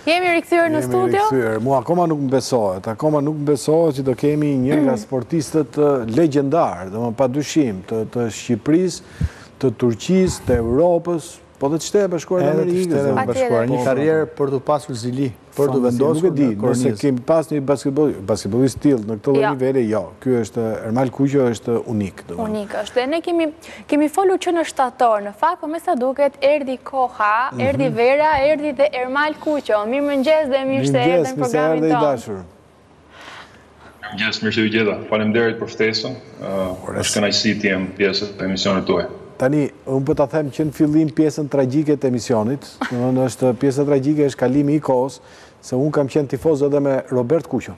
Jemi rikthyer në studio? Mua akoma nuk më besohet që do kemi një nga sportistët legjendar, padyshim, të Shqipërisë, të Turqisë, të Europës, po dhe të Shtetet e Bashkuara të Amerikës. Një karrierë për të pasur zili, për të vendosur në kornizë. Nëse kemi pas një basketbolist tillë në këtë lloj niveli, jo. Ky është Ermal Kuqo, është unik. Unik është. Dhe ne kemi folur që në shtator, në fakt, po me sa duket erdhi koha, erdhi vera, erdhi dhe Ermal Kuqo. Mirëmëngjes dhe mirëseverdhje në programin tonë. Mirëmëngjes, mirë se u gjeta. Faleminderit për ftesën. Është kënaqësi të jem pjesë e emisionit tuaj. Tani, unë po ta them që në fillim pjesën tragjike të emisionit, është pjesa tragjike është kalimi i kohës, se unë kam qenë tifoz edhe me Robert Kuqon.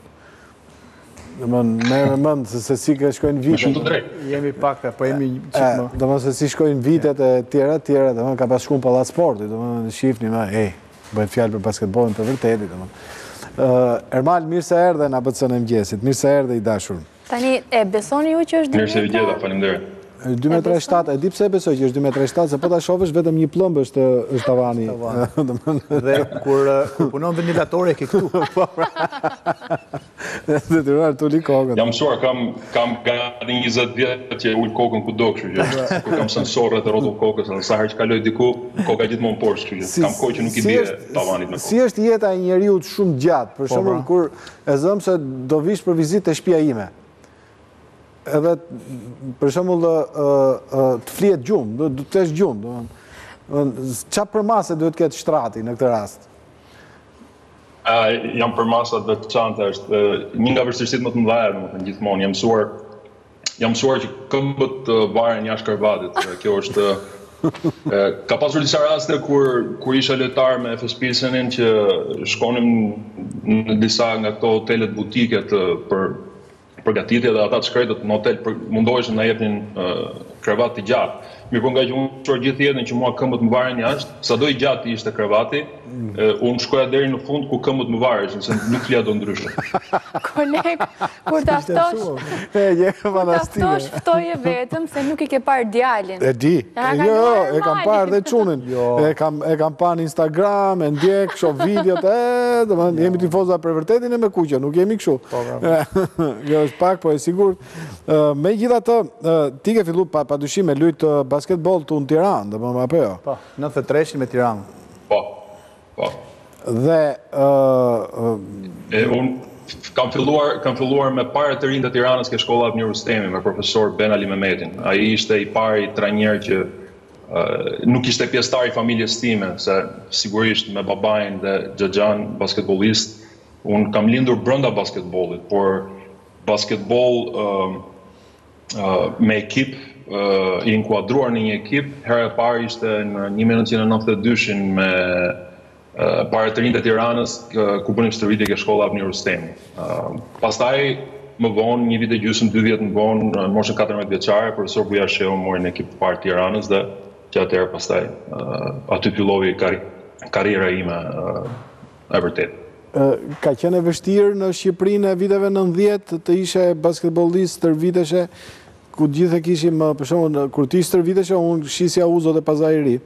Me mend se si ka shkojnë vitet. Shumë të drejtë. Jemi pak, po jemi çik më. Domethënë se si shkojnë vitet e tjera, domethënë ka pas shkuar në Pallat Sportit, domethënë shihni më, bëhet fjalë për basketbollin të vërtetë, domethënë. Ermal, mirë se erdhe në ABC-n e mëngjesit. Mirë se erdhe i dashur. Tani, e besoni ju që është Mirë se u gjeta, faleminderit. 2,37 e di pse e besoj që është 2,37 se po ta shohësh vetëm një plumb është tavani. Dhe kur punon ventilatori ke këtu. Detyruar të uli kokën. Jam mësuar, kam gati 20 vjet që ul kokën kudo, kështu që kur kam sensorët e rrotull kokës, edhe sa herë që kaloj diku, koka gjithmonë poshtë, kështu që kam kohë që nuk i bie tavanit me kokë. Si është jeta e njeriu shumë gjatë, për shembull kur e zëm se do vish për vizitë te shtëpia ime. Edhe, për shembull, të flihet gjumë, do të kesh gjumë. Çfarë përmase duhet ketë shtrati në këtë rast? Jam përmasat veçanta, është një nga vështirësitë më të mëdha, domethënë gjithmonë jam mësuar që këmbët varen jashtë kravatit. Kjo është ka pasur disa raste kur isha lojtar me FSPIL-in që shkonim në disa nga këto hotelet butike për përgatitje dhe ata të shkretët në hotel mundoheshin na jepnin kravat të gjatë. Mirë po nga që unë shkuar gjithë jetën që mua këmbët më varen jashtë, sado i gjatë ishte kravati, unë shkoja deri në fund ku këmbët më vareshin, se nuk flia do ndryshe. Koleg, kur taftosh ftoje vetëm se nuk i ke parë djalin. E di, e kam parë dhe çunin. E kam parë në Instagram, e ndjek, shoh videot, jemi tifoza për vërtetin e me Kuqo, nuk jemi kështu. Jo është pak, po e sigurt. Megjithatë, ti ke filluar padyshim me lut basketbol të unë Tiranë, apo jo? Po, 93 me Tiranë. Po. Dhe... Unë kam filluar me pare të rinj të Tiranës ke shkolla Abnir Rustemi me profesor Ben Ali Mehmetin. Ai ishte i pari trajner që nuk ishte pjesëtar i familjes time, se sigurisht me babain dhe xhaxhan basketbollist, unë kam lindur brenda basketbollit, por basketboll me ekip, i inkuadruar në një ekip, herë e parë ishte në 1992 me pare të rinj të Tiranës, ku bënim stërvitje ke shkolla Abnir Rustemi. Pastaj, më vonë, një vit e gjysmë, 2 vjet më vonë, në moshën 14 vjeçare, profesor Bujar Shehu mori në ekip të parë të Tiranës dhe që atëherë pastaj aty filloi karriera ime e vërtetë. Ka qenë e vështirë në Shqipërinë e viteve 90 të ishe basketbollist stërviteshe, ku gjithë e kishim, për shembull, kur ti stërviteshe, unë shisja Uzo dhe Pazari i Ri.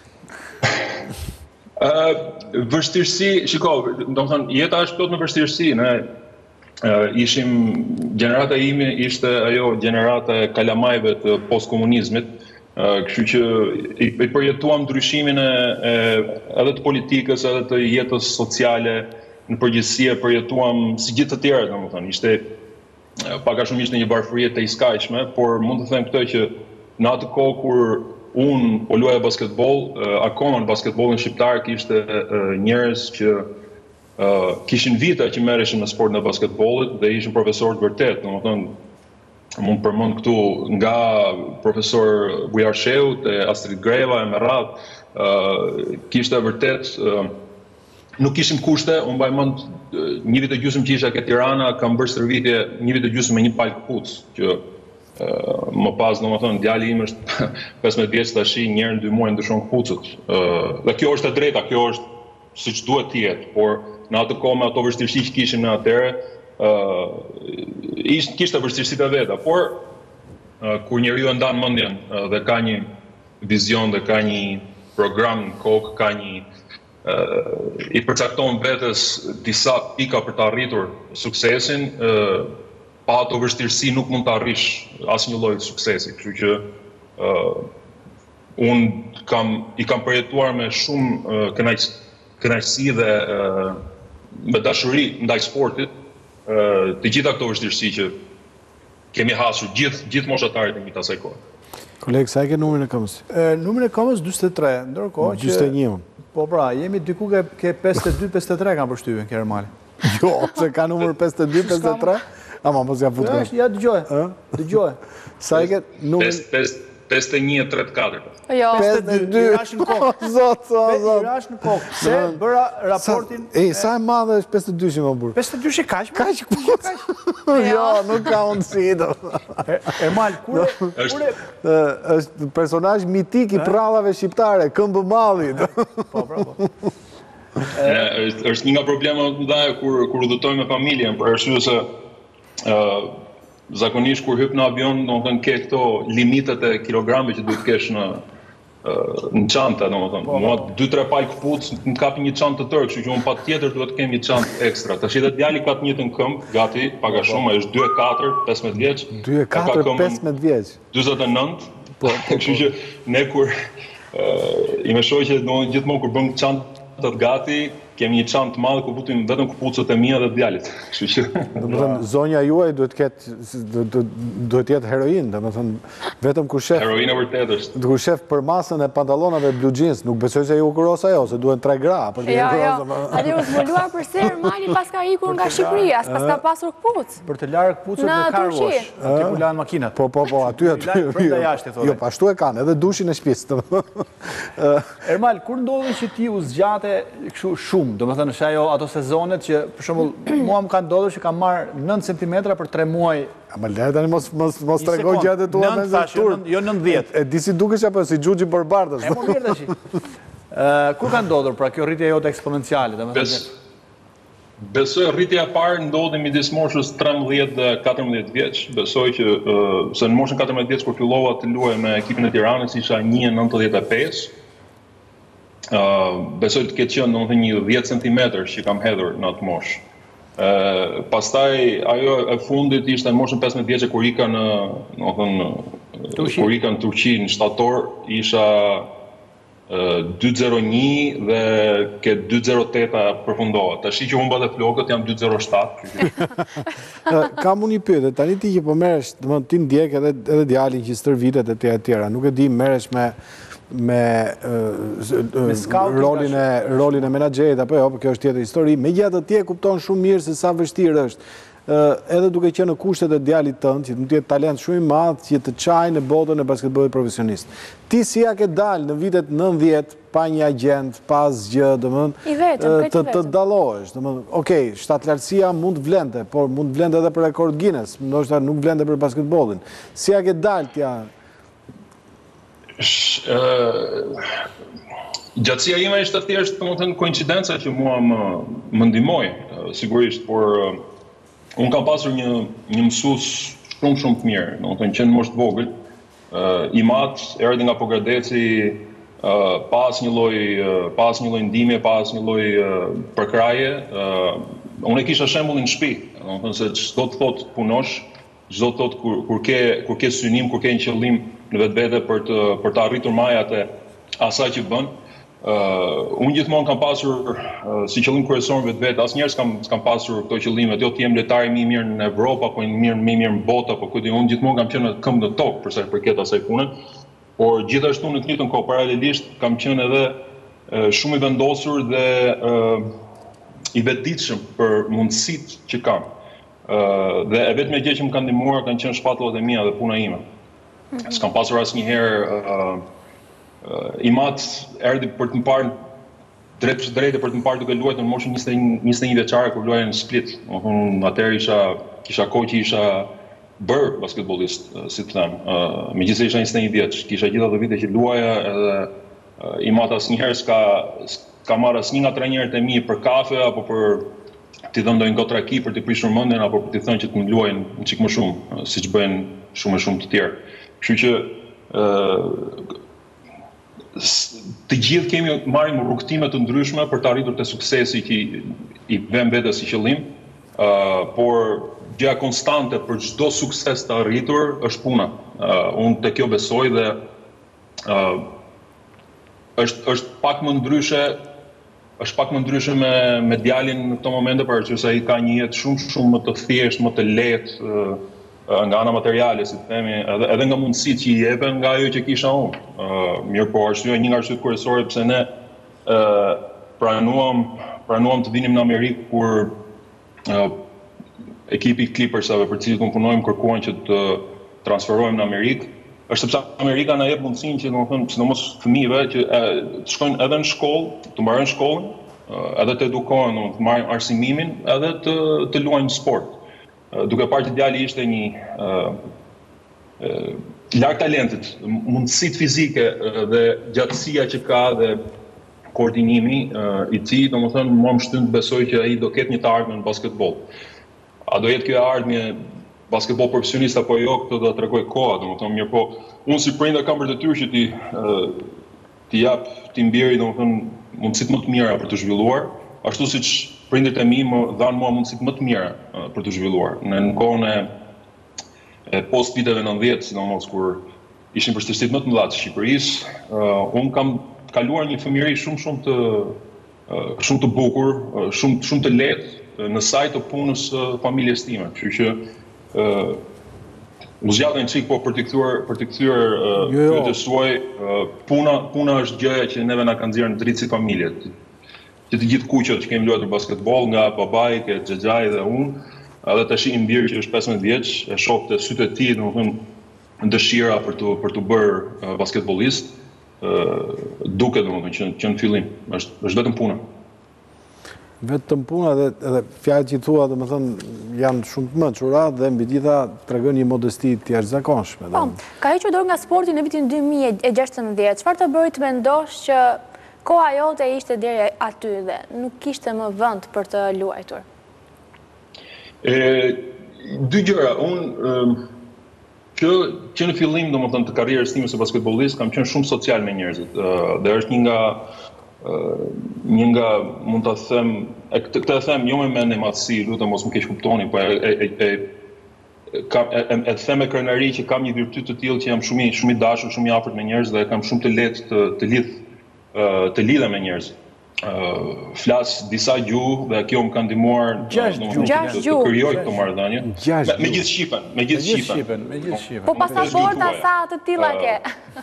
Vështirësi, shiko, domethënë jeta është plot me vështirësi, ne ishim gjenerata ime ishte ajo gjenerata e kalamajve të postkomunizmit, kështu që i përjetuam ndryshimin edhe të politikës, edhe të jetës sociale, në përgjithësi e përjetuam si gjithë të tjerët, domethënë, ishte pak a shumë ishte një varfëri të iskajshme, por mund të them këtë që në atë kohë kur unë po luaja basketboll, akoma në basketbollin shqiptar kishte njerëz që kishin vite që merreshin me sportin e basketbollit dhe ishin profesorë të vërtetë, domethënë mund përmend këtu nga profesor Bujar Shehu te Astrid Greva e me radhë, kishte vërtet nuk kishim kushte, unë mbaj mend një vit e gjysmë që isha ke Tirana, kam bërë stërvitje një vit e gjysmë me një palë këpucë, që më pas, domethënë, djali im është 15 vjeç tash, një herë në 2 muaj ndryshon këpucët. Dhe kjo është e drejta, kjo është siç duhet të jetë, por në atë kohë me ato vështirësi që kishim në atëherë, kishte vështirësitë e veta, por kur njeriu e ndan mendjen dhe ka një vizion dhe ka një program në kokë, ka një i përcakton vetes disa pika për të arritur suksesin, pa ato vështirësi nuk mund të arrish asnjë lloj suksesi. Kështu që unë i kam përjetuar me shumë kënaqësi dhe me dashuri ndaj sportit, të gjitha këto vështirësi që kemi hasur gjithë moshatarët e asaj kohe. Koleg, sa e ke numrin e këmbës? Numrin e këmbës 43, ndërkohë që 41. Po pra, jemi diku ke 52-53 kanë përshtypjen ke Ermali. Jo, se ka numër 52-53? Ama mos ja fut. Ja dëgjoj. Sa e ke numrin 51-34. Jo. 52 rash në kokë. Zot. Rash në kokë. Se bëra raportin. Sa e madhe është 52 më burr? 52 e kaq. Kaq. Jo, nuk ka mundësi do. Ermal, kur është personazh mitik i prallave shqiptare, Këmbëmalli. Po. Është një nga problemet më mëdha kur udhëtoj me familjen, për arsye se zakonisht kur hyp në avion, domethënë ke këto limitet e kilogrameve që duhet kesh në çantë, domethënë. Mua 2-3 palë këpucë më kapi një çantë të tërë, kështu që unë patjetër duhet të kem një çantë ekstra. Tash edhe djali ka të njëjtën këmbë, gati, pak a shumë, është 2-4, 15 vjeç. 2-4, 15 vjeç. 49. Kështu që ne kur i më shoh që gjithmonë kur bëm çantat gati, kemi një çantë të madhe ku futim vetëm këpucët e mia dhe djalit. Kështu që domethënë zonja juaj duhet të jetë heroin, domethënë vetëm kur shef heroina vërtet është. Kur shef për masën e pantallonave blue jeans, nuk besoj se ju kuros ajo, se duhen 3 gra për të kurosë. Atë u zbuluar përse Ermali pas ka ikur nga Shqipëria, pas ka pasur këpucë. Për të larë këpucët në car wash, aty ku lanë makinat. Po, aty. Brenda jashtë thonë. Jo, ashtu e kanë, edhe dushin e shtëpisë. Ermal, kur ndodhi që ti u zgjate kështu shumë? Do më thënë, është ato sezonet që, për shembull, mua më kanë ndodhur që kam marrë 9 cm për 3 muaj. Ma le tani mos tregoj gjatë tua me tur. Jo 90. E di si dukesh apo si Xhuxhi Barbardës. E më mirë tash. Kur ka ndodhur pra kjo rritje jote eksponenciale, domethënë? Besoj rritja e parë ndodhi midis moshës 13 dhe 14 vjeç. Besoj që se në moshën 14 vjeç kur fillova të luaj me ekipin e Tiranës isha 1.95. Besoj të ketë qenë domethënë një 10 cm që kam hedhur në atë moshë. Pastaj ajo e fundit ishte në moshën 15 vjeçe kur ika kur ika në Turqi në shtator, isha 2.01 dhe ke 2.08 përfundova. Tash që humba dhe flokët jam 2.07. Kam unë një pyetje, tani ti që po merresh, domethënë ti ndjek edhe djalin që stër vitet e tjera, nuk e di merresh me rolin e menaxherit apo jo, kjo është tjetër histori. Megjithatë ti e kupton shumë mirë se sa vështirë është, edhe duke qenë në kushtet e djalit tënd, që mund të jetë talent shumë i madh që të çajë në botën e basketbollit profesionist. Ti si ja ke dalë në vitet 90 pa një agent, pa asgjë, domethënë të dallohesh, domethënë, okay, shtatlartësia mund vlente, por mund vlente edhe për rekord Guinness, ndoshta nuk vlente për basketbollin. Si ja ke dalë ti? Gjatësia ime ishte thjesht domethënë koincidenca që mua më ndihmoi, sigurisht, por unë kam pasur një mësues shumë të mirë, domethënë që në moshë të vogël, i mat, erdhi nga Pogradeci, pas një lloj ndihmje, pas një lloj përkraje, unë e kisha shembullin në shtëpi, domethënë se çdo të thotë punosh, çdo të thotë kur ke synim, kur ke një qëllim në vetvete për të arritur majat e asaj që bën. Unë gjithmonë kam pasur si qëllim kryesor vetvete, asnjëherë s'kam pasur këto qëllime, jo të jem lojtari më i mirë në Evropë apo më i mirë në botë apo kujt, unë gjithmonë kam qenë këmbë në tokë për sa i përket asaj pune, por gjithashtu në të njëjtën kohë paralelisht kam qenë edhe shumë i vendosur dhe i vetëdijshëm për mundësitë që kam. Dhe e vetmja gjë që më kanë ndihmuar kanë qenë shpatullat e mia dhe puna ime. S'kam pasur asnjëherë i mat erdhi për të më parë drejtë për të më parë duke luajtur në moshën 21 vjeçare kur luaja në Split. Domethënë atëherë kisha kohë që isha bër basketbollist, si të them. Megjithëse isha 21 vjeç, kisha gjithë ato vite që luaja edhe i mat asnjëherë s'ka marrë asnjë nga trajnerët e mi për kafe apo për t'i dhënë ndonjë gotraki për t'i prishur mendjen apo për t'i thënë që të më luajnë një çik më shumë, siç bëjnë shumë të tjerë. Kështu që të gjithë kemi marrim rrugtime të ndryshme për të arritur te suksesi që i vëm vetes si qëllim, por gjëja konstante për çdo sukses të arritur është puna. Unë te kjo besoj dhe është pak më ndryshe me djalin në këto momente, për që ai ka një jetë shumë më të thjeshtë, më të lehtë nga ana materiale, si të themi, edhe nga mundësitë që i jepen nga ajo që kisha unë. Mirë, po arsyeja, një nga arsyet kryesore pse ne pranuam të vinim në Amerikë kur ekipi Clippersave për cilët unë punojmë kërkuan që të transferohemi në Amerikë, është sepse Amerika na jep mundësinë që, domethënë, sidomos fëmijëve që të shkojnë edhe në shkollë, të mbarojnë shkollën, edhe të edukohen, të marrin arsimimin, edhe të luajnë sport. Duke parë që djali ishte një larg talentit, mundësitë fizike dhe gjatësia që ka dhe koordinimi i tij, domethënë, mua më shtyn të besoj që ai do ketë një të ardhmë në basketboll. A do jetë kjo ardhmje basketboll profesionist apo jo, këtë do ta tregoj koha, domethënë, mirë, po unë si prindër kam për detyrë që ti jap ti mbjeri, domethënë, mundësitë më të mira për të zhvilluar, ashtu siç prindërit e mi më dhanë mua mundësitë më të mira për të zhvilluar. Në kohën e post viteve 90, sidomos kur ishin vështirësitë më të mëdha të Shqipërisë, unë kam kaluar një fëmijëri shumë të bukur, shumë të lehtë në saj të punës familjes time. Kështu që u zgjatën një çik, po për të kthyer pyetjes suaj, puna është gjëja që neve na ka nxjerrë në dritë si familje. Që të gjithë kuqët që kemi luajtur basketboll, nga babai, ke xhaxhai dhe unë, edhe tash i mbir që është 15 vjeç, e shoh te sytë e tij, domethënë, dëshira për të bërë basketbollist, duket domethënë që në fillim është vetëm puna. Vetëm puna dhe fjalët që thua, domethënë, janë shumë të mençura dhe mbi gjitha tregon një modesti të jashtëzakonshme. Po, ka hequr dorë nga sporti në vitin 2016. Çfarë të bëri të mendosh që koha jote ishte deri aty dhe nuk kishte më vend për të luajtur? Dy gjëra. Unë që në fillim, domethënë, të karrierës time si basketbollist, kam qenë shumë social me njerëzit. Dhe është një nga mund ta them, këtë e them jo me mendje madhësi, lutem mos më keq kuptoni, po e them me krenari që kam një virtyt të tillë që jam shumë i dashur, shumë i afërt me njerëz dhe kam shumë të lehtë të lidhem me njerëz. Flas disa gjuhë dhe kjo më ka ndihmuar të krijoj këtë marrëdhënie. Me gjithë shqipen. Po pasaporta sa të tilla ke?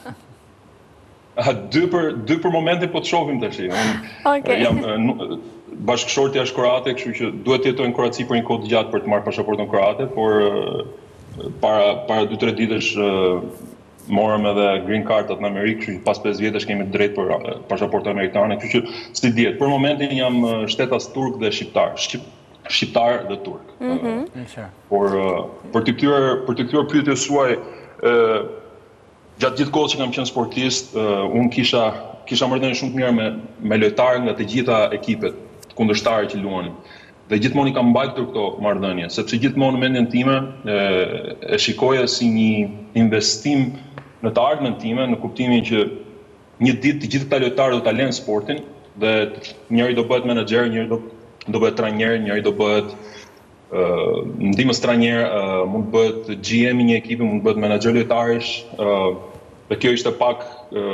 Dy për momentin po të shohim tash. Jam bashkëshorti është kroate, kështu që duhet të jetoj në Kroaci për një kohë të gjatë për të marrë pasaportën kroate, por para 2-3 ditësh morëm edhe green card në Amerikë, kështu që pas 5 vjetësh kemi drejt për pasaportë amerikane, kështu që si dihet. Për momentin jam shtetas turk dhe shqiptar. Shqiptar dhe turk. Por për të kthyer pyetjes suaj, gjatë gjithë kohës që kam qenë sportist, unë kisha marrëdhënie shumë të mira me lojtarë nga të gjitha ekipet kundërshtarë që luanin. Dhe gjithmonë i kam mbajtur këto marrëdhënie, sepse gjithmonë në mendjen time e shikoja si një investim në të ardhmen time, në kuptimin që një ditë të gjithë këta lojtarë do ta lënë sportin dhe njëri do bëhet menaxher, njëri do bëhet trajner, njëri do bëhet ndihmës trajner, mund të bëhet GM i një ekipi, mund të bëhet menaxher lojtarësh. Dhe kjo ishte pak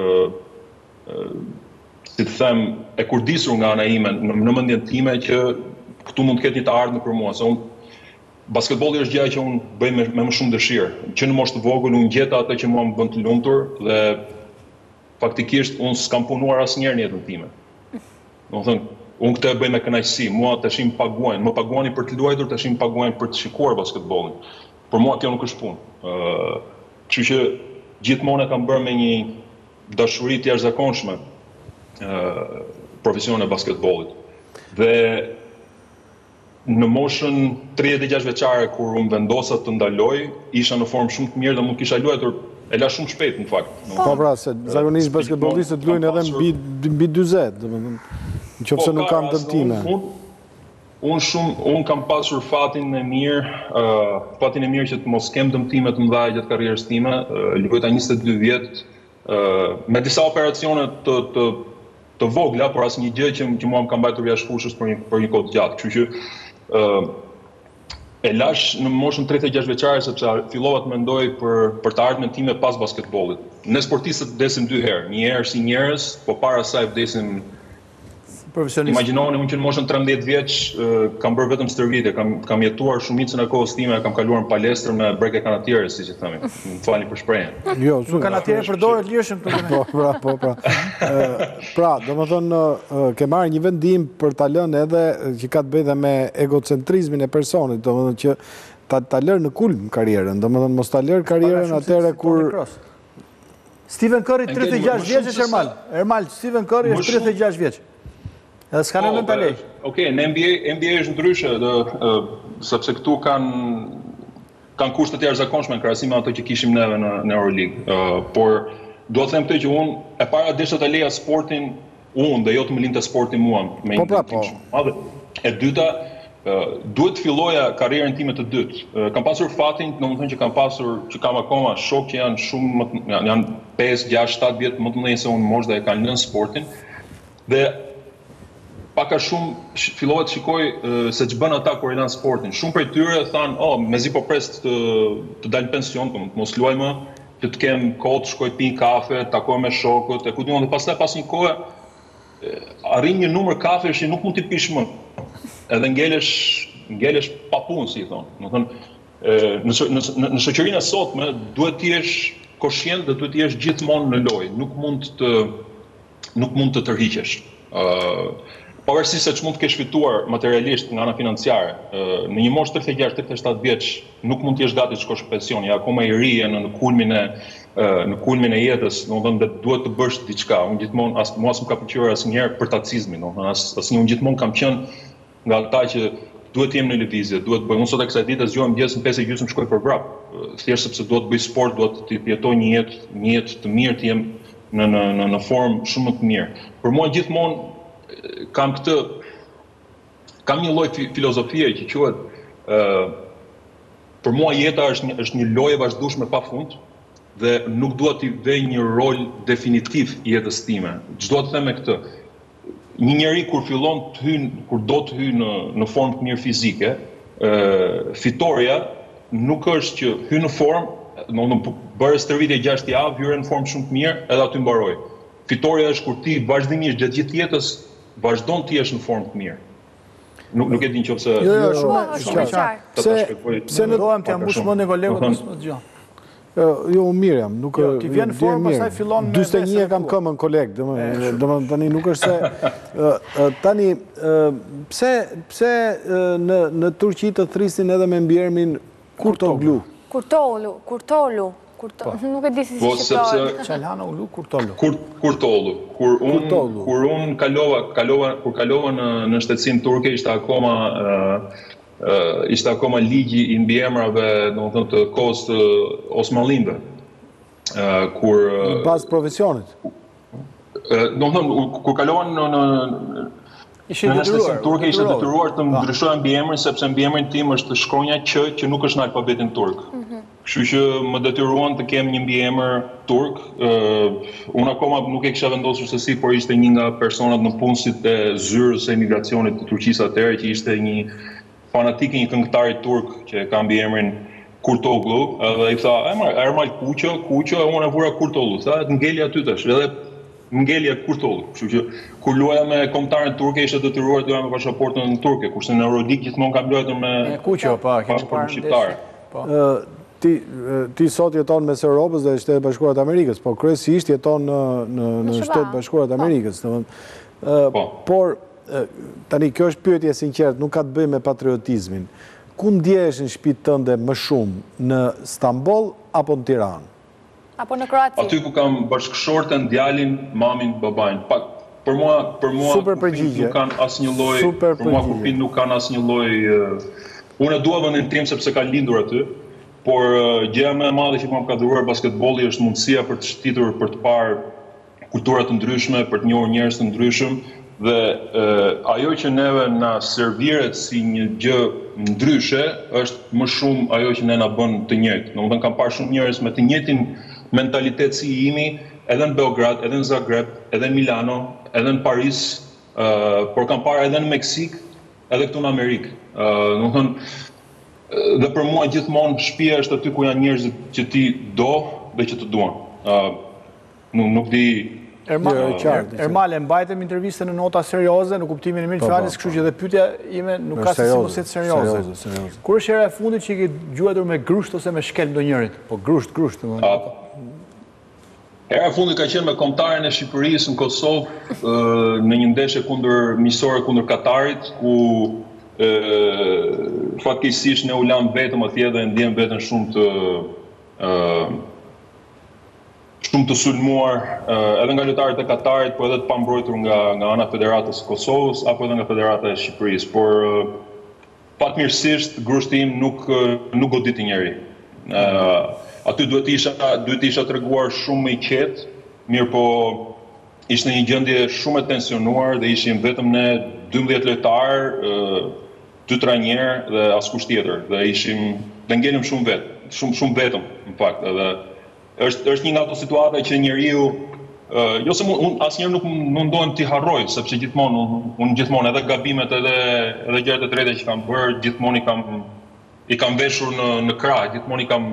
si të them, e kurdisur nga ana ime në mendjen time që këtu mund të ketë një të ardhmë për mua. Se basketbolli është gjëja që unë bëj me më shumë dëshirë. Që në moshë të vogël unë gjeta atë që mua më bën të lumtur dhe faktikisht unë s'kam punuar asnjëherë në jetën time. Domethënë, unë këtë e bëj me kënaqësi. Mua tash më paguajnë, më paguani për të luajtur, tash më paguajnë për të shikuar basketbollin. Për mua kjo nuk është punë. Kështu që gjithmonë e kam bërë me një dashuri të jashtëzakonshme profesionin e basketbollit. Dhe në moshën 36 vjeçare kur unë vendosa të ndaloj, isha në formë shumë të mirë dhe mund kisha luajtur e la shumë shpejt në fakt. Po pra, se zakonisht basketbollistët luajnë edhe mbi 40, domethënë, nëse nuk kanë dëmtime. Unë kam pasur fatin e mirë që të mos kem dëmtime të mëdha gjatë karrierës time. Luajta 22 vjet me disa operacione të vogla, por asnjë gjë që mua më ka mbajtur jashtë fushës për një kohë të gjatë. Kështu që e lash në moshën 36 vjeçare sepse fillova të mendoj për të ardhmen time pas basketbollit. Ne sportistët vdesim 2 herë, një herë si njerëz, po para saj vdesim profesionist. Imagjinoni unë që në moshën 13 vjeç kam bërë vetëm stërvitje, kam jetuar shumicën e kohës time, kam kaluar në palestër me breke kanatiere, siç e themi. Më falni për shprehjen. Jo, kanatiere përdoret lirshëm këtu. Po. Pra, domethënë ke marrë një vendim për ta lënë edhe që ka të bëjë me egocentrizmin e personit, domethënë që ta lërë në kulm karrierën, domethënë mos ta lërë karrierën atëherë kur Stephen Curry 36 vjeç është Ermal. Ermal, Stephen Curry është 36 vjeç. Edhe s'ka në vend ta lej. Okej, në NBA është ndryshe, sepse këtu kanë kushte të jashtëzakonshme në krahasim me ato që kishim neve në Euroleague. Por do të them këtë që unë e para desha ta leja sportin unë dhe jo të më linte sporti mua me një ndërtim shumë madh. E dyta, duhet të filloja karrierën time të dytë. Kam pasur fatin, domethënë që kam akoma shok që janë 5, 6, 7 vjet më të mëdhenj se unë moshë dhe e kanë lënë sportin. Dhe paka shumë fillova të shikoj se ç'bën ata kur i lanë sportin. Shumë prej tyre thanë, mezi po pres të dalë në pension, mos luaj më, që të kem kohë të shkoj pi kafe, takoj me shokët, e ku diun, dhe pastaj pas një kohe arrin një numër kafesh që nuk mund t'i pish më. Edhe ngelesh pa punë, si i thonë. Domethënë, në shoqërinë e sotme duhet të jesh koshient dhe duhet të jesh gjithmonë në lojë, nuk mund të tërhiqesh. Pavarësisht se ç'mund të kesh fituar materialisht nga ana financiare, në një moshë 36-37 vjeç nuk mund të jesh gati të shkosh në pension, ja akoma i ri në kulmin e jetës, domethënë duhet të bësh diçka. Unë gjithmonë mua s'm ka pëlqyer asnjëherë përtacizmi, domethënë asnjë unë gjithmonë kam qenë nga ata që duhet të jem në lëvizje, duhet bëj. Unë sot e kësaj dite zgjohem mëngjes në 5:30 shkoj për vrap, thjesht sepse duhet të bëj sport, duhet të jetoj një jetë të mirë, të jem në formë shumë më të mirë. Për mua gjithmonë kam një lloj filozofie që quhet për mua jeta është një lojë e vazhdueshme pafund dhe nuk dua t'i vej një rol definitiv jetës time. Ç'do të them me këtë? Një njeri kur do të hyjë në formë të mirë fizike, fitoria nuk është që hyj në formë, bëre stërvitje 6 javë, hyre në formë shumë të mirë, edhe aty mbaroj. Fitoria është kur ti vazhdimisht gjatë gjithë jetës vazhdon të jesh në formë të mirë. Nuk e di nëse shumë qartë. Se në dohem të ambush mendin kolegut mos dëgjoj. Jo, mirë jam, nuk ti vjen në formë, pastaj fillon me 41 kam këmën koleg, domethënë tani nuk është se tani pse në Turqi të thrisin edhe me mbiemrin Kurtoglu. Kurtolu. Nuk e di si shqiptar. Çalhanoğlu, Kurtolu. Kurtolu. Kur unë kalova në shtetësinë turke, ishte akoma ligji i mbiemrave, domethënë të kohës të Osmanlive. Në bazë profesionit. Domethënë kur kalova në shtetësinë turke ishte detyruar të ndryshoja mbiemrin sepse mbiemri tim është shkronja që nuk është në alfabetin turk. Kështu që më detyruan të kem një mbiemër turk. Unë akoma nuk e kisha vendosur se si, por ishte një nga personat në punësit e zyrës së emigracionit të Turqisë atëherë, që ishte një fanatik i një këngëtari turk që ka mbiemrin Kurtoglu, dhe i tha, Ermal Kuqo, unë e vura Kurtoglu, tha, ngeli aty tash, edhe ngeli Kurtoglu. Kështu që kur luaja me kombëtaren turke ishte detyruar të luaja me pasaportën turke, kurse në Euroleague gjithmonë kam luajtur me Kuqo, pasaportën shqiptare. Ti sot jeton mes Europës dhe Shtetet Bashkuara të Amerikës, po kryesisht jeton në Shtetet Bashkuara të Amerikës. Por, tani, kjo është pyetje sinqert, nuk ka të bëjë me patriotizmin. Ku ndjehesh në shtëpinë tënde më shumë, në Stamboll apo në Tiranë? Apo në Kroaci? Aty ku kam bashkëshorten, djalin, mamin, babain. Për mua kufit nuk kanë asnjë lloj, për mua kufit nuk kanë asnjë lloj. Unë e dua vendin tim sepse ka lindur aty. Por gjëja më e madhe që më ka dhuruar basketbolli është mundësia për të shtitur, për të parë kultura të ndryshme, për të njohur njerëz të ndryshëm dhe ajo që neve na serviret si një gjë ndryshe është më shumë ajo që ne na bën të njëjtë. Domethënë kam parë shumë njerëz me të njëjtin mentalitet si imi, edhe në Beograd, edhe në Zagreb, edhe në Milano, edhe në Paris, por kam parë edhe në Meksik, edhe këtu në Amerikë. Në thënë, dhe për mua gjithmonë shtëpia është aty ku janë njerëzit që ti do dhe që të duan. Nuk di... Ermal, e mbajtëm intervistën në nota serioze, në kuptimin e mirë fjalës, kështu që dhe pyetja ime nuk ka se si mos jetë serioze. Kur është hera e fundit që i ke gjuajtur me grusht ose me shkel ndonjërit? Po grusht. Hera e fundit ka qenë me kombëtaren e Shqipërisë në Kosovë në një ndeshje miqësore kundër Katarit, ku fatkeqësisht ne u lam vetëm atje dhe ndjem veten shumë të sulmuar edhe nga lojtarët e Katarit, por edhe të pambrojtur nga ana e Federatës së Kosovës apo edhe nga Federata e Shqipërisë. Por fatmirësisht grushti im nuk goditi njeri. Aty duhet isha treguar shumë më i qetë, mirë po ishte një gjendje shumë e tensionuar dhe ishim vetëm ne 12 lojtarë, 2-3 njerë dhe askush tjetër. Dhe ngelim shumë vetëm, në fakt. Edhe është një nga ato situata që njeriu, jo se unë asnjëherë nuk mundohem t'i harroj, sepse unë gjithmonë edhe gabimet edhe gjërat e drejta që kam bërë, gjithmonë i kam veshur në krah, gjithmonë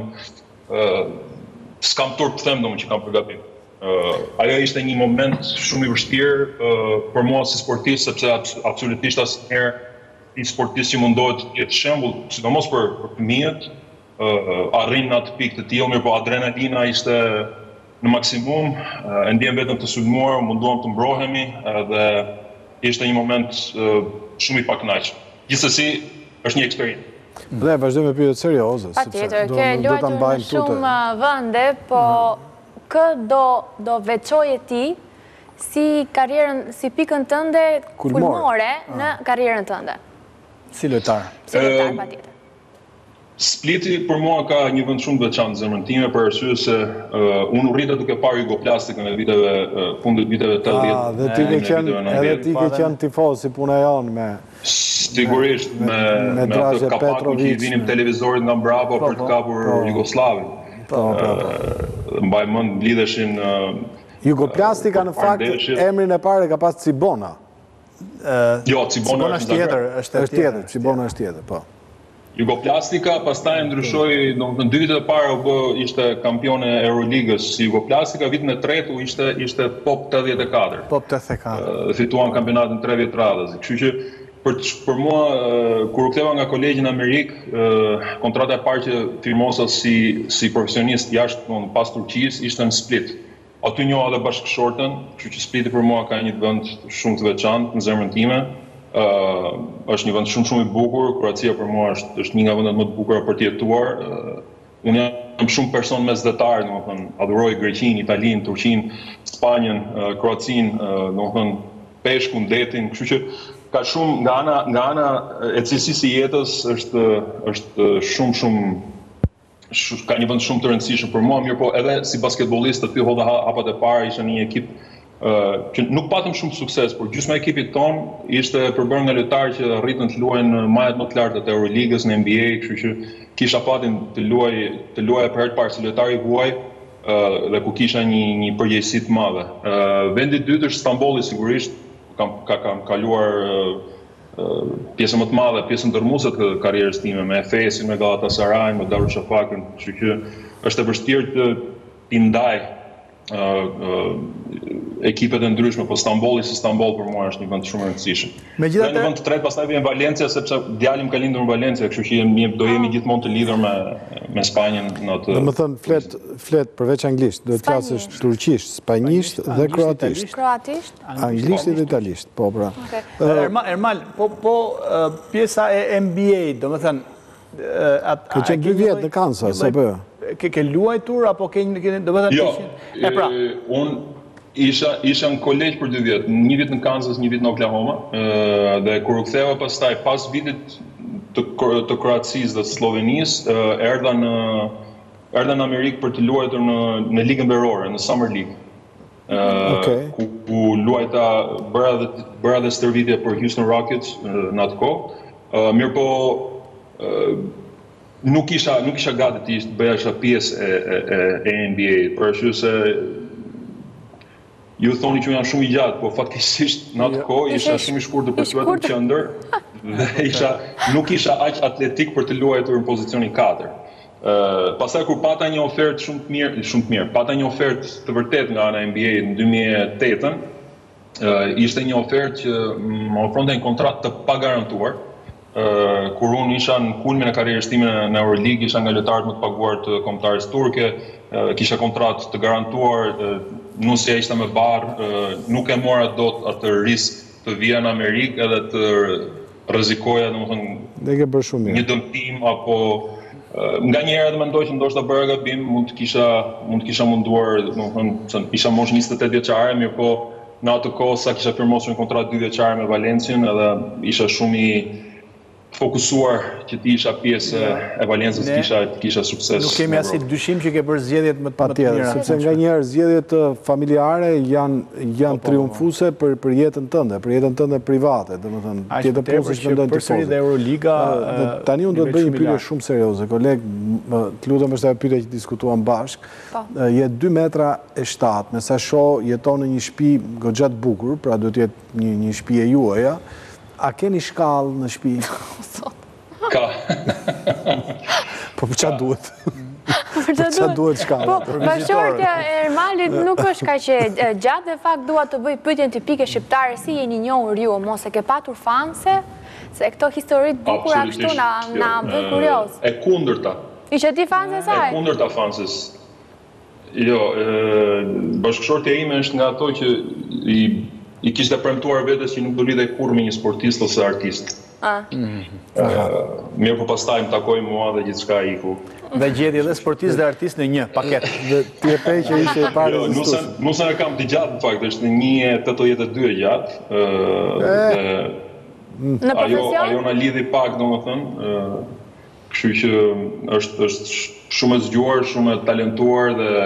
s'kam turp të them domun që kam për gabim. Ajo ishte një moment shumë i vështirë për mua si sportist, sepse absolutisht asnjëherë një sportist që mundohet të jetë shembull, sidomos për fëmijët, arrin në atë pikë të tillë, mirë po adrenalina ishte në maksimum, e ndjem vetëm të sulmuar, munduam të mbrohemi dhe ishte një moment shumë i pakënaqshëm. Gjithsesi, është një eksperiencë. Dhe vazhdojmë me pyetje serioze. Patjetër, ke luajtur në shumë vende, po kë do veçoje ti si pikën tënde kulmore në karrierën tënde? Si lojtar. Si lojtar, patjetër. Spliti për mua ka një vend shumë të veçantë në zemrën time, për arsye se unë u rrita duke parë Jugoplastikën e fundit viteve 80. Edhe ti ke qenë tifoz si puna jonë me... Sigurisht, me atë kapakun që i vinim televizorit nga mbrapa për të kapur Jugoslavin. Mbaj mend lidheshin... Jugoplastika në fakt, emrin e parë ka pas Cibona. Jo, Cibona është tjetër. Cibona është tjetër, po. Jugoplastika, pastaj ndryshoi, në 2 vitet e para ishte kampione e Euroligës si Jugoplastika, vitin e tretë ishte Pop 84. Pop 84. Fituan kampionatin 3 vjet radhës. Kështu që për mua, kur u ktheva nga kolegji në Amerikë, kontrata e parë që firmosa si profesionist jashtë pas Turqisë ishte në Split. Aty njoha edhe bashkëshorten, kështu që Spliti për mua ka një vend shumë të veçantë në zemrën time. Është një vend shumë i bukur, Kroacia për mua është një nga vendet më të bukura për të jetuar. Unë jam shumë person mesdhetar, domethënë, adhuroj Greqinë, Italinë, Turqinë, Spanjën, Kroacinë, domethënë, peshkun, detin, kështu që ka shumë nga ana e cilësisë së jetës është shumë ka një vend shumë të rëndësishëm për mua, mirë po edhe si basketbollist aty hodha hapat e para, ishte një ekip që nuk patëm shumë sukses, por gjysma e ekipit ton ishte përbërë nga lojtarë që arritën të luajnë në majat më të larta të Euroligës, në NBA, kështu që kisha fatin të luaja për herë të parë si lojtar i huaj dhe ku kisha një përgjegjësi të madhe. Vendi i dytë është Stambolli sigurisht, kam kaluar pjesën më të madhe, pjesën dërmuese të karrierës time me Efesin, me Galatasaray, me Darüşşafakën, kështu që është e vështirë të i ndaj ekipet e ndryshme, po Stambolli si Stamboll për mua është një vend shumë i rëndësishëm. Dhe në vend të tretë pastaj vjen Valencia, sepse djalim ka lindur në Valencia, kështu që do jemi gjithmonë të lidhur me Spanjën në atë. Domethënë flet përveç anglisht, duhet të flasësh turqisht, spanjisht dhe kroatisht. Kroatisht? Anglisht dhe italisht, po pra. Ermal, po pjesa e NBA, domethënë ka qenë 2 vjet në Kansas, apo jo? Ke luajtur apo ke domethënë jo, unë isha në kolegj për 2 vjet, një vit në Kansas, një vit në Oklahoma, dhe kur u ktheva pastaj pas vitit të Kroacisë dhe Slovenisë, erdha në Amerikë për të luajtur në ligën verore, në Summer League. Ku luajta bëra dhe stërvitje për Houston Rockets në atë kohë. Mirë po nuk isha gati të bëja pjesë e NBA, për arsye se ju thoni që janë shumë i gjatë, po fatkesisht në atë kohë isha shumë i shkurtër për të vetur qendër dhe nuk isha aq atletik për të luajtur në pozicionin 4. Pastaj kur pata një ofertë shumë të mirë, pata një ofertë të vërtet nga ana NBA në 2008-ën, ishte një ofertë që më ofronte një kontratë të pagarantuar, kur unë isha në kulmin e karrierës time në Euroleague, isha nga lojtarët më të paguar të kombëtarisë turke, kisha kontratë të garantuar, nusja ishte me barë, nuk e mora dot atë risk të vija në Amerikë edhe të rrezikoja, domethënë, një dëmtim apo nga njëherë edhe mendoj që ndoshta bëra gabim, mund të kisha munduar, domethënë, isha moshë 28 vjeçare, mirë po në atë kohë sa kisha firmosur një kontratë 2 vjeçare me Valenciën edhe isha shumë i fokusuar që ti isha pjesë e Valencës, kisha sukses. Nuk kemi asnjë dyshim që ke bërë zgjedhjet më të mira. Sepse nganjëherë zgjedhjet familjare janë triumfuese për jetën tënde, për jetën tënde private, domethënë, tjetër punë që mendojnë të dhe Euroliga. Tani unë do të bëj një pyetje shumë serioze, koleg, të lutem është ajo pyetje që diskutuam bashkë. Je 2 metra e 7, me sa shoh jeton në një shtëpi goxha të bukur, pra duhet të jetë një shtëpi e juaja. A keni shkallë në shtëpi? Ka. Po për çfarë duhet? Për çfarë duhet shkallë? Po, bashkëshortja e Ermalit nuk është kaq e gjatë, dhe fakt dua të bëj pyetjen tipike shqiptare, si jeni njohur ju, mos e ke patur fanse, se këto historitë bukura kështu na bën kurioz. E kundërta. Ishe ti fanse saj? E kundërta fanses. Jo, bashkëshortja ime është nga ato që i kishte premtuar vetes që nuk do lidhej kurrë me një sportist ose artist. Mirë, po pastaj më takoi mua dhe gjithçka iku. Dhe gjeti edhe sportist dhe artist në një paketë. Dhe ti e pej që ishte e parë. Nusa e kam të gjatë, në fakt, është në 1.82 e gjatë. Në profesion? Ajo na lidhi pak, domethënë. Kështu që është shumë e zgjuar, shumë e talentuar dhe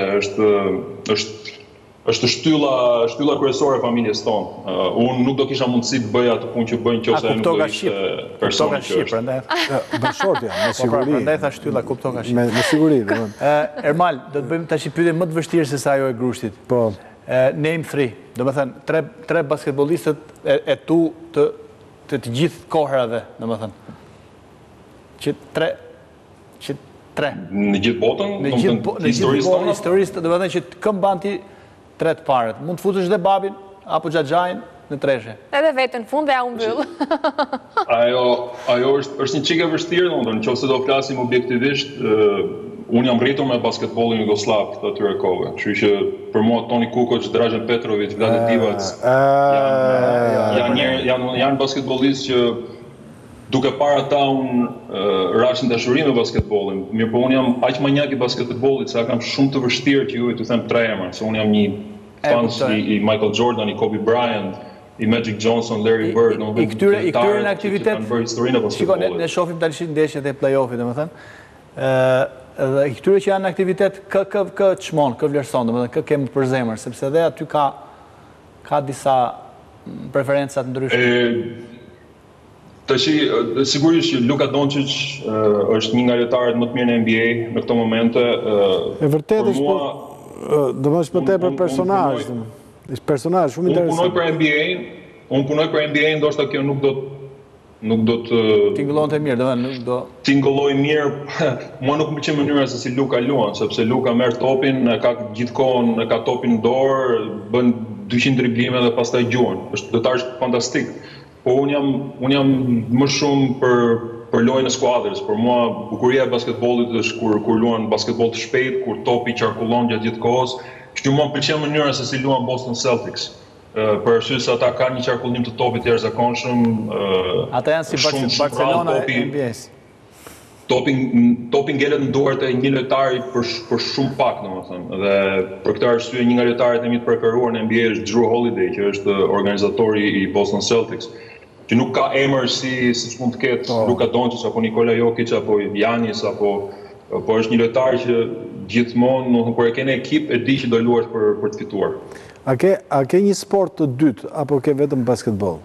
është shtylla kryesore e familjes tonë. Unë nuk do kisha mundësi të bëja atë punë që bëjnë nëse nuk do ishte personi që është. Bashkëshortja, me siguri. Prandaj tha shtylla, kupto ka shqip. Me siguri. Ermal, do të bëjmë tash një pyetje më të vështirë se sa ajo e grushtit. Po. Name 3, domethënë tre basketbollistët e tu të gjithë kohërave, domethënë. Që tre. Në gjithë botën, në gjithë botën historisë, domethënë që këmban ti 3 të parët. Mund të futësh dhe babin, apo Xhaxhain në treshe. Edhe vetën fund dhe a unë byllë. Ajo është një çike vështirë, domethënë, nëse do flasim objektivisht, unë jam rritur me basketbollin jugoslav të atyre kohëve. Kështu që për mua Toni Kukoc, Dražen Petrović, Vlade Divac janë basketbollistë që duke parë ata unë rashin dashuri me basketbollin. Mirë, po unë jam aq manjak i basketbollit se kam shumë të vështirë që ju të them 3 emra, se unë jam një fan i Michael Jordan, i Kobe Bryant, i Magic Johnson, Larry Bird, I këtyre në aktivitet. Shikoj, ne shohim tani ndeshjet e play-offit, domethënë. Dhe i këtyre që janë në aktivitet kë çmon, kë vlerëson, domethënë kë kemë për zemër, sepse edhe aty ka disa preferenca të ndryshme. Sigurisht që Luka Doncic është një nga lojtarët më të mirë në NBA në këto momente. E vërtet është, po, do më shpëte për personazh. Është personazh shumë interesant. Unë punoj për NBA, ndoshta kjo nuk do të tingëllon të mirë, nuk do tingëlloj mirë. Mua nuk më pëlqen mënyra se si Luka luan, sepse Luka merr topin, ka gjithkohon, ka topin në dorë, bën 200 driblime dhe pastaj gjuan. Është lojtar fantastik. Po unë jam më shumë për lojën e skuadrës. Për mua bukuria e basketbollit është kur luan basketboll të shpejt, kur topi qarkullon gjatë gjithë kohës. Kështu mua më pëlqen mënyra se si luan Boston Celtics. Për arsye se ata kanë një qarkullim të topit të jashtëzakonshëm. Ata janë si Barcelona e NBA-s. Topi ngelet në duart e një lojtari për shumë pak, domethënë. Dhe për këtë arsye një nga lojtarët e mi të preferuar në NBA është Drew Holiday, që është organizatori i Boston Celtics, që nuk ka emër si mund të ketë Luka Doncic apo Nikola Jokic apo Giannis apo është një lojtar që gjithmonë kur e ke në ekip e di që do luash për të fituar. A ke një sport të dytë apo ke vetëm basketboll?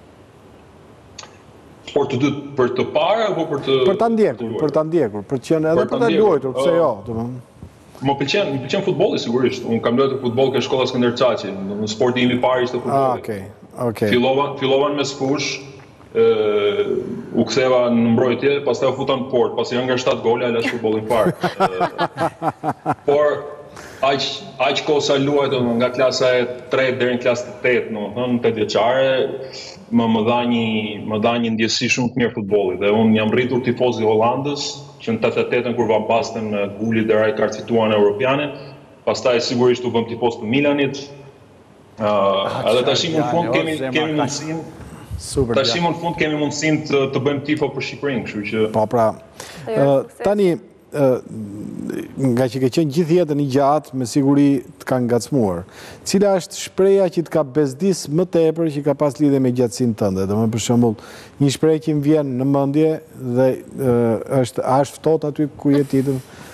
Sport të dytë për të parë apo për të ndjekur, për të ndjekur, për të qenë edhe për të luajtur, pse jo, domethënë. Më pëlqen futbolli sigurisht. Unë kam luajtur futboll ke shkolla Skënder Çaçi. Në sporti im I parë ishte futbolli. Okej. Fillova me sfush, u ktheva në mbrojtje, pastaj u futa në port, pasi nga 7 gola lash futbollin parë. Por aq kohë sa luajtë nga klasa e 3 deri në klasën e 8, domethënë 8 vjeçare, më dha një ndjesi shumë të mirë futbollit. Dhe unë jam rritur tifoz I Hollandës, që në 88-ën kur Van Basten me Gulli deri ai karcituan europiane, pastaj sigurisht u bëm tifoz të Milanit. Edhe tashim në fund kemi mundësinë Tashim në fund kemi mundësinë të bëjmë tifo për Shqipërinë, kështu që po pra. Tani nga që ke qenë gjithë jetën I gjatë, me siguri të ka ngacmuar. Cila është shpreha që të ka bezdis më tepër që ka pas lidhje me gjatësinë tënde? Domethënë për shembull, një shprehje që më vjen në mendje dhe është ftohtë aty ku je ti?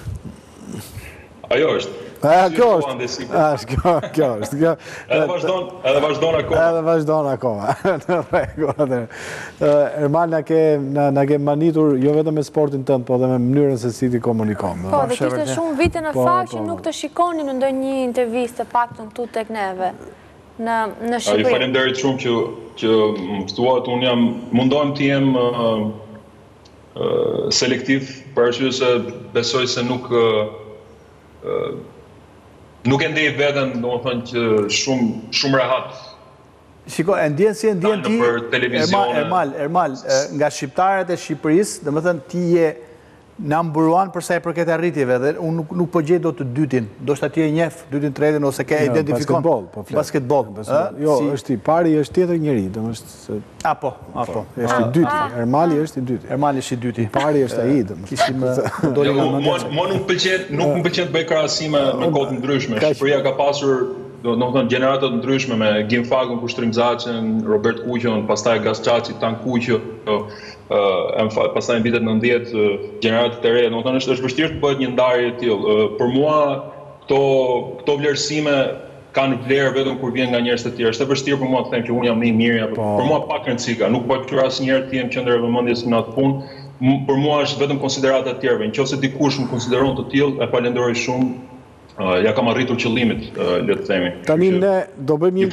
Ajo është. Kjo është. Edhe vazhdon akoma. Edhe vazhdon akoma. Në rregull. Ermal na ke manitur jo vetëm me sportin tënd, po edhe me mënyrën se si ti komunikon. Po, dhe kishte shumë vite në fakt që nuk të shikonin në ndonjë intervistë paktën këtu tek neve në Shqipëri. Ju faleminderit shumë që më ftuat. Unë mundohem të jem selektiv, për arsye se besoj se nuk e ndej veten, domethënë që shumë rehat. Shiko, e ndjen ti, Ermal, nga shqiptarët e Shqipërisë, domethënë ti je number 1 për sa I përket arritjeve, dhe unë nuk po gjej dot të dytin, ndoshta ti e njeh dytin, tretin ose ke identifikon basketball. Jo, është I pari, është tjetër njeri, domethënë. Po. Është I dyti, Ermali është I dyti. Ermali është I dyti. Pari është ai, domethënë. Mua nuk më pëlqen të bëj krahasime me kohë të ndryshme. Shqipëria ka pasur domethënë gjeneratat ndryshme me Gim Fagun, Kushtrim Zaçën, Robert Kuqon, pastaj Gas Çaçi, Tan Kuqo, pastaj në vitet 90 gjeneratat e reja, domethënë është vështirë të bëhet një ndarje e tillë. Për mua këto vlerësime kanë vlerë vetëm kur vjen nga njerëz të tjerë. Është vështirë për mua të them që unë jam më I miri apo për mua pak rëndësi ka. Nuk po të asnjëherë të jem qendër e vëmendjes në atë punë. Për mua është vetëm konsiderata e tjerëve. Nëse dikush më konsideron të tillë, e falenderoj shumë. Ja kam arritur qëllimit, le të themi. Tani ne do bëjmë një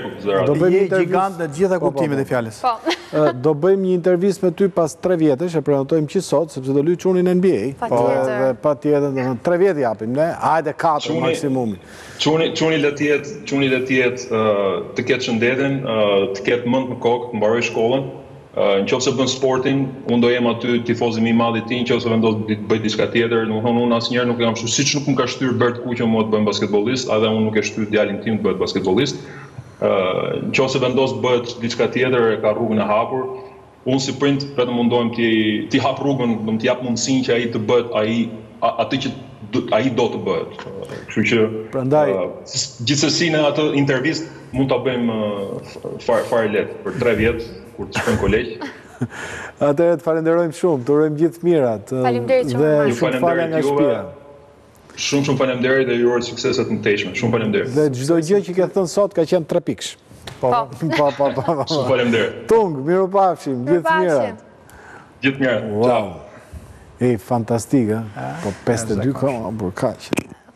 gigant në gjitha kuptimet e fjalës. Do bëjmë një intervistë me ty pas 3 vjetësh, e prenotojmë që sot, sepse do luaj çunin NBA. Patjetër, 3 vjet japim ne, hajde 4 maksimumi. Çuni le të jetë të ketë shëndetin, të ketë mend në kokë, të mbaroj shkollën. Nëse bën sportin, unë do jem aty tifozi më I madh I tij, nëse vendos të bëj diçka tjetër, domethënë unë asnjëherë nuk jam kështu, siç nuk më ka shtyr Bert Kuqo mua të bëjmë basketbollist, edhe unë nuk e shtyr djalin tim të bëhet basketbollist. Nëse vendos bëhet diçka tjetër, e ka rrugën e hapur. Unë si print vetëm mundohem ti hap rrugën, do të jap mundësinë që ai të bëhet atë që ai do të bëhet. Kështu që prandaj gjithsesi në atë intervistë mund ta bëjmë fare lehtë për 3 vjet kur të shkojmë kolegj. Atëherë të falenderojmë shumë, të urojmë gjithë mirat. Faleminderit shumë. Dhe shumë falë nga shtëpia. Shumë faleminderit dhe ju uroj sukseset në tejshme. Shumë faleminderit. Dhe çdo gjë që ke thënë sot ka qenë 3 pikësh. Po. Shumë faleminderit. Tung, mirupafshim, gjithë mirat. Gjithë mirat. Wow. Fantastike, po 52 koma, por kaq.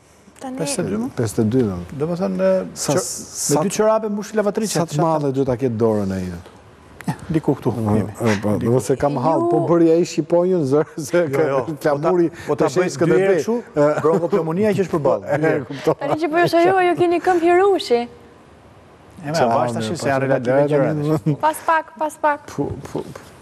52. Domethënë me 2 çorape mbush lavatriçe. Sa të madhe duhet ta ketë dorën ai. Diku këtu. Do se kam hall, po bëri ai shqiponjën zër se flamuri po ta bëj Skënderbej kështu, bronkopneumonia që është përballë. Tani që po ju keni këmbë hirushi. E më bash tash se janë relative gjëra. Pas pak.